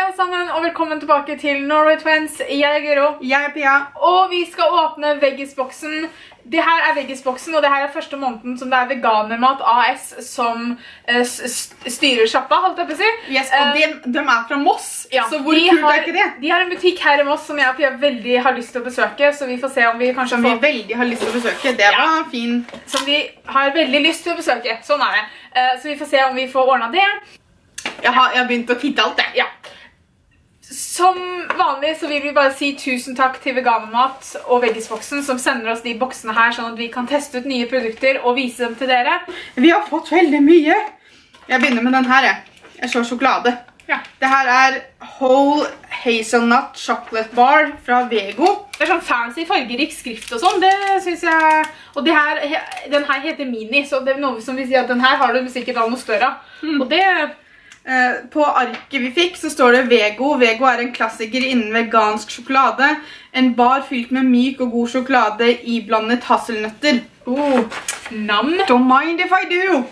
alle sammen, og velkommen tilbake til Norway Twins. Jeg er Guro. Jeg er Pia. Og vi skal åpne Veggisboksen. Det her er Veggisboksen, og det her er første måneden som det er Veganermat AS som styrer shoppa, holdt jeg på å si. Yes, og de er fra Moss, ja, så hvor kult er ikke det? De har en butikk her i Moss som jeg og Pia veldig har lyst til å besøke, så vi får se om vi kanskje Som vi veldig har lyst til å besøke, det var fin. Som vi har veldig lyst til å besøke, sånn er det. Så vi får se om vi får ordnet det. Jeg har begynt å titte alt det. Ja. Som vanlig så vil vi bare si tusen takk til Veganermat og Veggisboksen som sender oss de boksene her, sånn at vi kan teste ut nye produkter og vise dem til dere. Vi har fått veldig mye. Jeg begynner med den her, jeg slår sjokolade. Ja. Det her er Whole Hazelnut Chocolate Bar fra Vego. Det er sånn fancy fargerik skrift og sånn, det synes jeg. Og den her heter Mini, så det er noe som vil si at den her har du sikkert all noe større. Og det... På arket vi fikk så står det Vego. Vego er en klassiker innen vegansk sjokolade. En bar fylt med myk og god sjokolade iblandet hasselnøtter. Nam. Don't mind if I do.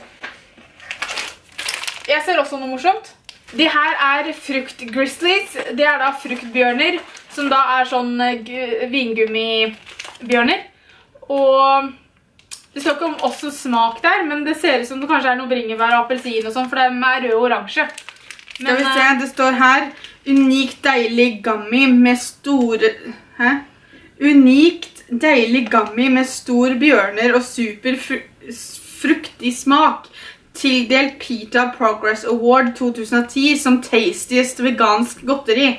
Jeg ser også noe morsomt. De her er fruktgrizzlies. Det er da fruktbjørner, som da er sånn vingummibjørner. Og... det står ikke om også smak der, men det ser ut som det kanskje er noe bringebær og appelsin og sånn, for det er rød og oransje. Skal vi se, det står her unikt deilig gummy med store... Unikt deilig gummy med stor bjørner og super fruktig smak. Tildelt PETA Progress Award 2010 som tastiest vegansk godteri.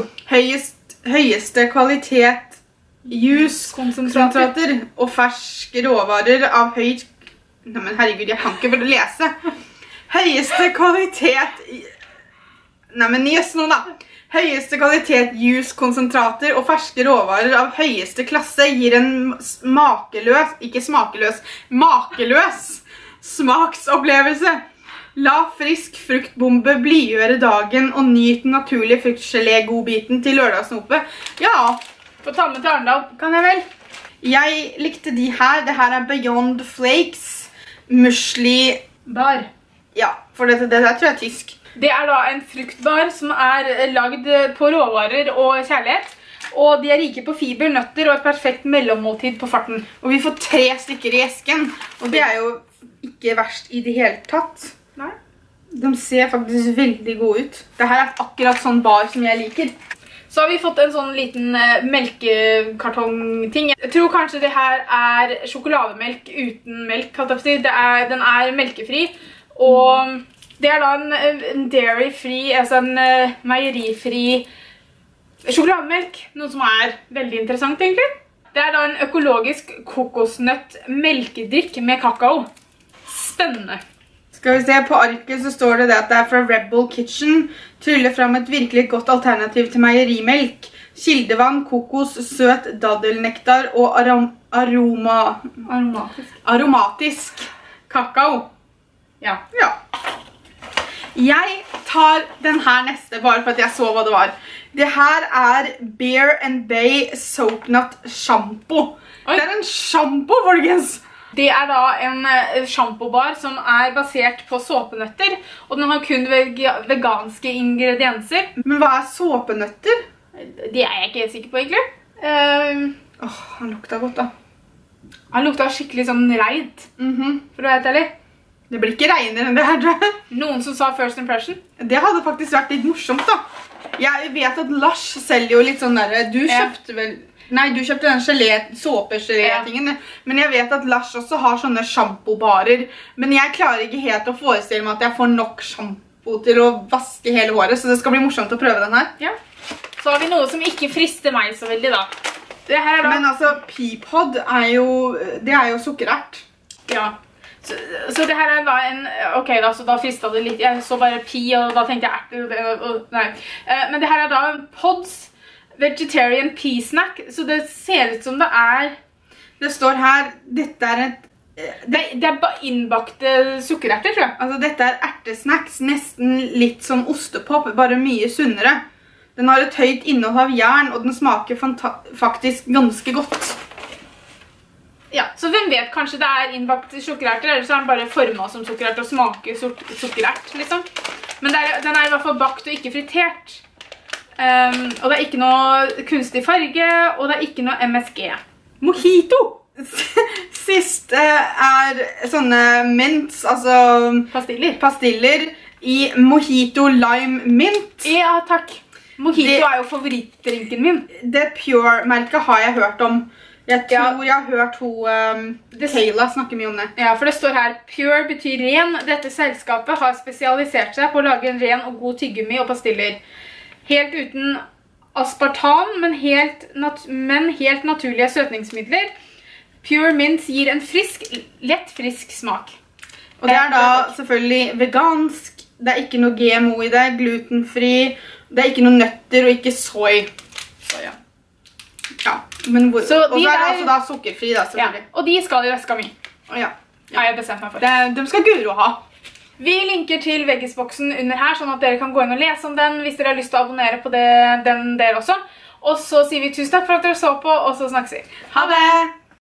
Høyeste kvalitet juice-konsentrater og ferske råvarer av høyt... Nei, men herregud, jeg kan ikke bare lese. Høyeste kvalitet... Nei, men gjøs nå da. Høyeste kvalitet juice-konsentrater og ferske råvarer av høyeste klasse gir en makeløs, ikke smakeløs, makeløs smaksopplevelse. La frisk fruktbombe blidgjøre dagen og nyt den naturlige fruktgelé-godbiten til lørdagsnopet. Ja, få ta med til Arendal, kan jeg vel? Jeg likte de her. Det her er Beyond Flakes Muesli Bar. Ja, for det der tror jeg er tysk. Det er da en fruktbar som er lagd på råvarer og kjærlighet. Og de er rike på fiber, nøtter og et perfekt mellommåltid på farten. Og vi får 3 stykker i esken, og det er jo ikke verst i det hele tatt. Nei. De ser faktisk veldig gode ut. Dette er akkurat sånn bar som jeg liker. Så har vi fått en sånn liten melkekartong-ting. Jeg tror kanskje det her er sjokolademelk uten melk, kan jeg si. Den er melkefri, og det er da en dairy-fri, altså en meierifri sjokolademelk. Noe som er veldig interessant, egentlig. Det er da en økologisk kokosnøtt melkedrikk med kakao. Spennende. Skal vi se, på arket så står det at det er fra Rebel Kitchen. Tryller frem et virkelig godt alternativ til meierimelk. Kildevann, kokos, søt daddelnektar og aromatisk kakao. Ja. Jeg tar den her neste, bare for at jeg så hva det var. Det her er Bear and Bay Soap Nut Shampoo. Det er en shampoo, folkens! Det er da en shampoobar som er basert på såpenøtter, og den har kun veganske ingredienser. Men hva er såpenøtter? Det er jeg ikke sikker på, egentlig. Han lukta godt da. Han lukta skikkelig sånn reint, for å være helt ærlig. Det blir ikke reinere enn det her, tror jeg. Noen som sa first impression? Det hadde faktisk vært litt morsomt da. Jeg vet at Lush selger jo litt sånn der, du kjøpte vel... Nei, du kjøpte den såpegelé-tingen, men jeg vet at Lush også har sånne shampoobarer. Men jeg klarer ikke helt å forestille meg at jeg får nok shampoo til å vaske hele håret, så det skal bli morsomt å prøve den her. Ja. Så har vi noe som ikke frister meg så veldig da. Det her da... Men altså, Peapod er jo sukkerert. Ja. Så det her er da en... Ok da, så da fristet det litt. Jeg så bare pea, og da tenkte jeg erter. Nei. Men det her er da en Pods Vegetarian Pea Snack, så det ser ut som det er... Det står her, dette er et... Det er bare innbakte sukkererter, tror jeg. Altså, dette er ertesnacks, nesten litt som ostepop, bare mye sunnere. Den har et høyt innhold av jern, og den smaker faktisk ganske godt. Ja, så hvem vet, kanskje det er innbakte sukkererter, eller så er den bare formet som sukkerert og smaker sukkerert, liksom. Men den er i hvert fall bakt og ikke fritert. Og det er ikke noe kunstig farge, og det er ikke noe MSG. Mojito! Siste er sånne mints, altså pastiller i Mojito Lime Mint. Ja, takk. Mojito er jo favorittdrinken min. Det Pure-merket har jeg hørt om. Jeg tror jeg har hørt Kayla snakke mye om det. Ja, for det står her, Pure betyr ren. Dette selskapet har spesialisert seg på å lage en ren og god tyggegummi og pastiller. Helt uten aspartam, men helt naturlige søtningsmidler. Pure Mints gir en lett frisk smak. Og det er da selvfølgelig vegansk, det er ikke noe GMO i det, glutenfri, det er ikke noe nøtter og ikke soy. Så ja. Ja, men og så er det altså da sukkerfri da, selvfølgelig. Ja, og de skal i veska mi. Ja. Har jeg bestemt meg for. De skal Guro ha. Vi linker til Veggisboksen under her, sånn at dere kan gå inn og lese om den, hvis dere har lyst til å abonnere på den der også. Og så sier vi tusen takk for at dere så på, og så snakkes vi. Ha det!